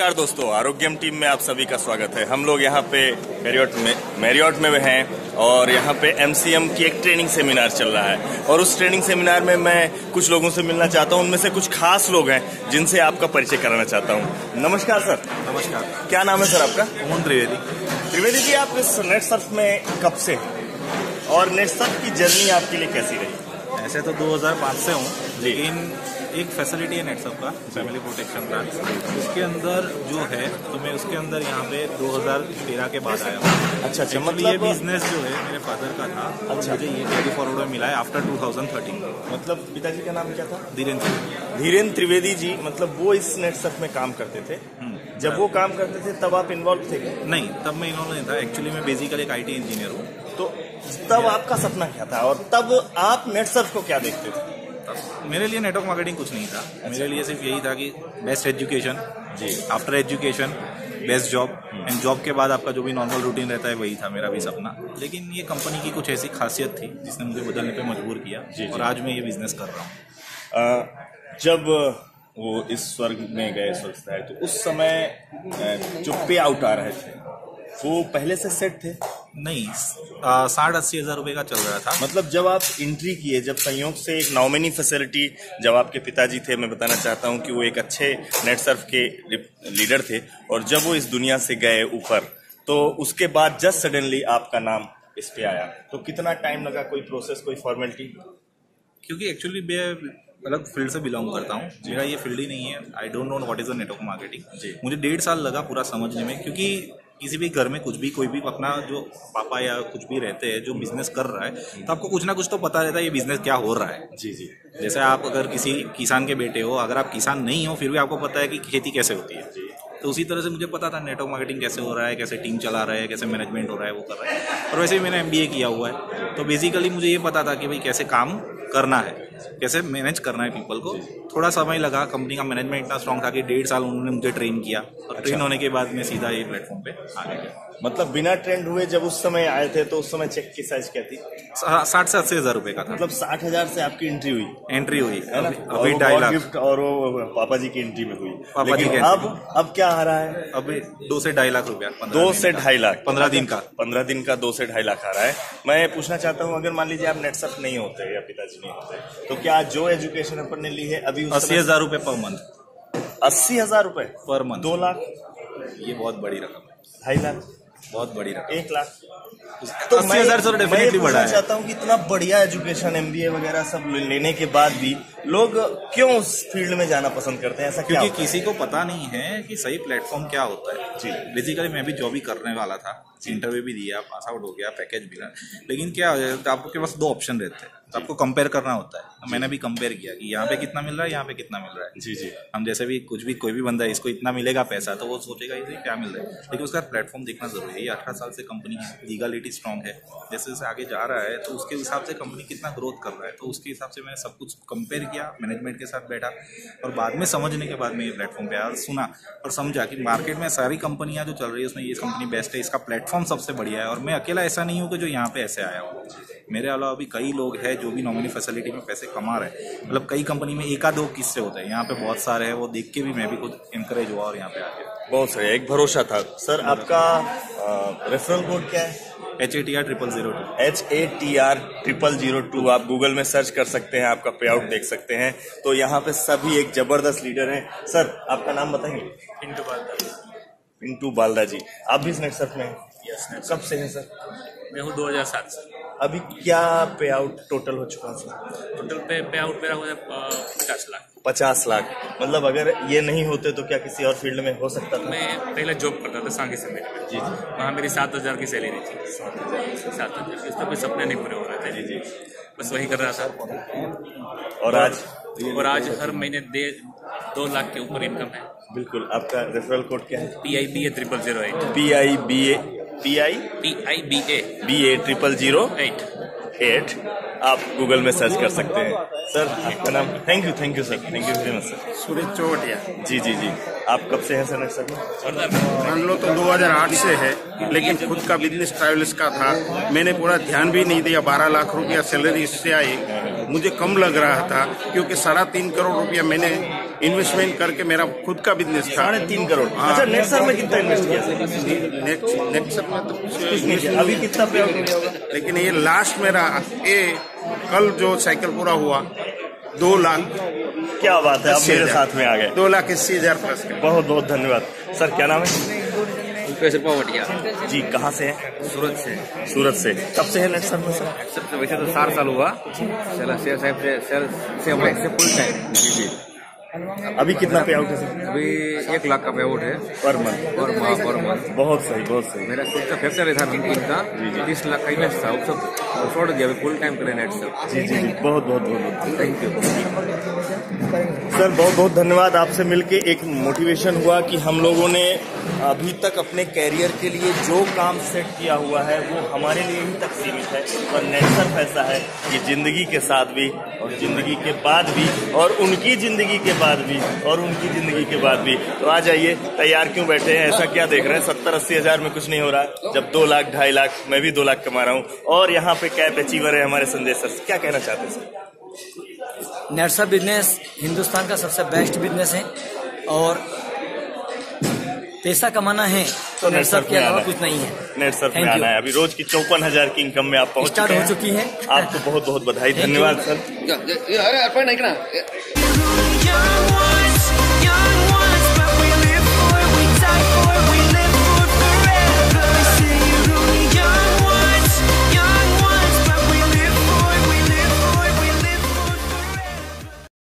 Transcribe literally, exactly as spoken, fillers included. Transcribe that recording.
नमस्कार दोस्तों, आरोग्यम टीम में आप सभी का स्वागत है। हम लोग यहाँ पे मैरियट में मैरियट में हैं और यहाँ पे एमसीएम की एक ट्रेनिंग सेमिनार चल रहा है और उस ट्रेनिंग सेमिनार में मैं कुछ लोगों से मिलना चाहता हूँ। उनमें से कुछ खास लोग हैं जिनसे आपका परिचय कराना चाहता हूँ। नमस्कार सर। नमस्कार। क्या नाम है सर आपका? मोहन त्रिवेदी। त्रिवेदी जी, आप इस नेट सर्फ में कब से और नेट सर्फ की जर्नी आपके लिए कैसी रही? ऐसे तो दो हज़ार पाँच से हूँ, लेकिन एक फैसिलिटी है नेट सर्फ का, फैमिली प्रोटेक्शन प्लान, उसके अंदर जो है तो मैं उसके अंदर यहाँ पे दो हज़ार तेरह के बाद आया हूँ। अच्छा अच्छा, मतलब ये बिजनेस जो है मेरे फादर का था। अच्छा, मुझे ये कैरी फॉरवर्ड में मिला है आफ्टर टू थाउजेंड थर्टीन। मतलब पिताजी का नाम क्या था? धीरेन्द्र त्रिवेदी। धीरेन्द्र त्रिवेदी जी, मतलब वो इस नेट सर्फ में काम करते थे। जब वो काम करते थे तब आप इन्वॉल्व थे? नहीं, तब मैं इन्वॉल्व नहीं था। एक्चुअली मैं बेसिकली एक आईटी इंजीनियर हूँ। तो तब आपका सपना क्या था और तब आप नेट सर्फ को क्या देखते थे? मेरे लिए नेटवर्क मार्केटिंग कुछ नहीं था। अच्छा। मेरे लिए सिर्फ यही था कि बेस्ट एजुकेशन, जी, after education best job, and job के बाद आपका जो भी नॉर्मल रूटीन रहता है वही था मेरा भी सपना। लेकिन ये कंपनी की कुछ ऐसी खासियत थी जिसने मुझे बदलने पे मजबूर किया। जी, और आज मैं ये बिजनेस कर रहा हूँ। जब वो इस स्वर्ग में गए स्वर्ग है तो उस समय जो पे आउट आ रहे थे वो पहले से सेट थे? नहीं, साठ अस्सी हजार रुपए का चल रहा था। मतलब जब आप एंट्री किए, जब संयोग से एक नॉमिनी फैसिलिटी, जब आपके पिताजी थे, मैं बताना चाहता हूं कि वो एक अच्छे नेट सर्फ के लीडर थे, और जब वो इस दुनिया से गए ऊपर तो उसके बाद जस्ट सडनली आपका नाम इस पे आया, तो कितना टाइम लगा? कोई प्रोसेस, कोई फॉर्मेलिटी? क्योंकि एक्चुअली मैं अलग फील्ड से बिलोंग करता हूँ, मेरा ये फील्ड ही नहीं है। I don't know what is the network marketing. मुझे डेढ़ साल लगा पूरा समझने में, क्योंकि किसी भी घर में कुछ भी कोई भी अपना जो पापा या कुछ भी रहते हैं जो बिजनेस कर रहा है, तो आपको कुछ ना कुछ तो पता रहता है ये बिजनेस क्या हो रहा है। जी जी। जैसे आप अगर किसी किसान के बेटे हो, अगर आप किसान नहीं हो फिर भी आपको पता है कि खेती कैसे होती है। जी। तो उसी तरह से मुझे पता था नेटवर्क मार्केटिंग कैसे हो रहा है, कैसे टीम चला रहा है, कैसे मैनेजमेंट हो रहा है, वो कर रहा है। और वैसे ही मैंने एमबीए किया हुआ है, तो बेसिकली मुझे ये पता था कि भाई कैसे काम करना है, कैसे मैनेज करना है पीपल को। थोड़ा समय लगा, कंपनी का मैनेजमेंट इतना स्ट्रांग था कि डेढ़ साल उन्होंने मुझे ट्रेन किया, और अच्छा। ट्रेन होने के बाद मैं सीधा ये प्लेटफॉर्म पे आ गया। मतलब बिना ट्रेंड हुए जब उस समय आए थे तो उस समय चेक की साइज क्या थी? साठ से अस्सी हजार रुपए का था। मतलब साठ हजार से आपकी एंट्री हुई? एंट्री हुई है ना? अभी ढाई लाख गिफ्ट और वो पापा जी की एंट्री में हुई। पापा जी के अब अब क्या आ रहा है? अभी दो से ढाई लाख रुपया। दो से ढाई लाख पंद्रह दिन का पंद्रह दिन का दो से ढाई लाख आ रहा है। मैं पूछना चाहता हूँ, अगर मान लीजिए आप नेट सर्फ नहीं होते या पिताजी नहीं होते, तो क्या जो एजुकेशन अपन ने ली है अभी अस्सी हजार रुपए पर मंथ? अस्सी हजार रुपए पर मंथ? दो लाख? ये बहुत बड़ी रकम है। ढाई लाख बहुत बड़ी रकम। एक लाख? तो अस्सी हजार से डेफिनेटली बढ़ा है। चाहता हूँ कि इतना बढ़िया एजुकेशन, एमबीए वगैरह सब लेने के बाद भी लोग क्यों उस फील्ड में जाना पसंद करते हैं? ऐसा क्या? क्योंकि किसी को पता नहीं है कि सही प्लेटफॉर्म क्या होता है। जी। बेसिकली मैं भी जॉब ही करने वाला था, इंटरव्यू भी दिया, पास आउट हो गया, पैकेज मिला, लेकिन क्या आपके पास दो ऑप्शन रहते हैं, तो आपको कंपेयर करना होता है। तो मैंने भी कंपेयर किया कि यहाँ पे कितना मिल रहा है, यहाँ पे कितना मिल रहा है। जी जी। हम जैसे भी कुछ भी कोई भी बंदा है, इसको इतना मिलेगा पैसा, तो वो सोचेगा इसे क्या मिल रहा है, लेकिन उसका प्लेटफॉर्म देखना जरूरी है। ये अठारह साल से कंपनी है, लीगलिटी स्ट्रांग है, जैसे जैसे आगे जा रहा है तो उसके हिसाब से कंपनी कितना ग्रोथ कर रहा है, तो उसके हिसाब से मैंने सब कुछ कंपेयर किया, मैनेजमेंट के साथ बैठा, और बाद में समझने के बाद मैं ये प्लेटफॉर्म पे आया, सुना और समझा कि मार्केट में सारी कंपनियां जो चल रही है उसमें ये कंपनी बेस्ट है, इसका प्लेटफॉर्म सबसे बढ़िया है। और मैं अकेला ऐसा नहीं हूँ कि जो यहाँ पे ऐसे आया हूँ, मेरे अलावा भी कई लोग हैं जो भी नॉमिनी फैसिलिटी में पैसे कमा रहे हैं। मतलब कई कंपनी में एक आध दो किस्से होते हैं, यहाँ पे बहुत सारे हैं। वो देख के भी मैं भी खुद इंकरेज हुआ और यहाँ पे आ गया। बहुत सही, एक भरोसा था। सर आपका रेफरल कोड क्या है? H A T R triple zero two. H A T R triple zero two आप गूगल में सर्च कर सकते हैं, आपका पे आउट देख सकते हैं। तो यहाँ पे सभी एक जबरदस्त लीडर हैं। सर आपका नाम बताएंगे? पिंटू बालदा। पिंटू बालदा जी, आप भी नेट सर्फ में हैं? यस। कब से हैं सर? मैं हूँ दो हज़ार सात से। अभी क्या पे आउट टोटल हो चुका है सर? टोटल पे पे आउट मेरा हुआ पचास लाख। पचास लाख मतलब अगर ये नहीं होते तो क्या किसी और फील्ड में हो सकता था? मैं पहले जॉब करता था सांगी से मेरे में। जी जी। वहाँ मेरी सात हजार की सैलरी थी। सात हजार सात हजार इसमें कोई सपने नहीं पूरे हो रहे थे। जी जी। बस वही कर रहा था। और आज? और आज हर महीने दे दो लाख के ऊपर इनकम है। बिल्कुल। आपका रेफरल कोड क्या है? P I B A triple zero eight. P I B A P I P I B A B A triple zero eight eight आप गूगल में सर्च कर सकते हैं। सर आपका नाम? Thank you thank you sir, thank you very much sir. Suraj Chautiya. जी जी जी। आप कब से हैं सर नेट सर्फ में? मान लो तो दो हज़ार आठ से है, लेकिन खुद का बिजनेस ट्रैवल्स का था। मैंने पूरा ध्यान भी नहीं दिया, बारह लाख रुपया सैलरी इससे आई, मुझे कम लग रहा था, क्योंकि साढ़े तीन करोड़ रुपया मैंने इन्वेस्टमेंट करके मेरा खुद का बिजनेस था। साढ़े तीन करोड़ हाँ। अच्छा, नेटसर्फ में कितना इन्वेस्ट किया सर? नेट नेटसर्फ में तो कुछ नहीं किया। अभी कितना पे आउट हो गया होगा? लेकिन ये लास्ट मेरा ये कल जो साइकिल पूरा हुआ दो लाख क्या बात है, आप अस्सी मेरे हजार। साथ में आ गए। दो लाख अस्सी हजार प्लस का। बहुत बहुत धन्यवाद सर। क्या नाम है? पवटिया जी, कहाँ से हैं? सूरत से। सूरत से। कब से है नेटसर्फ में सर? सबसे वैसे तो साठ साल हुआ सेल सेल साहब से सेल से हमारे से फुल टाइम। जी जी। अभी कितना पे आउट है सर? अभी एक लाख का पे आउट है पर मंथ। और माह पर मंथ। बहुत सही, बहुत सही। मेरा खुद का फैक्चर था नमकीन का, तीस लाख का इन्वेस्ट था, वो सब छोड़ दिया, अभी फुल टाइम करे नेट सब। जी जी जी, बहुत बहुत बहुत थैंक यू सर। बहुत बहुत धन्यवाद। आपसे मिलके एक मोटिवेशन हुआ कि हम लोगों ने अभी तक अपने कैरियर के लिए जो काम सेट किया हुआ है वो हमारे लिए ही तक सीमित है, और नेटसर्फ ऐसा है कि जिंदगी के साथ भी और जिंदगी के बाद भी और उनकी जिंदगी के बाद भी और उनकी जिंदगी के बाद भी। तो आ जाइए, तैयार क्यों बैठे हैं? ऐसा क्या देख रहे हैं? सत्तर अस्सी हजार में कुछ नहीं हो रहा, जब दो लाख ढाई लाख मैं भी दो लाख कमा रहा हूँ, और यहाँ पे कैप अचीवर है हमारे संजय सर। क्या कहना चाहते हैं सर? नेटसर्फ बिजनेस हिंदुस्तान का सबसे बेस्ट बिजनेस है, और पैसा कमाना है तो नेटसर्फ के अलावा कुछ नहीं है। नेटसर्फ में आना है। अभी रोज की चौपन हजार की इनकम में आप पहुंच स्टार्ट चुके हो चुकी है। आपको बहुत बहुत बधाई, धन्यवाद सर। अरे अर्पण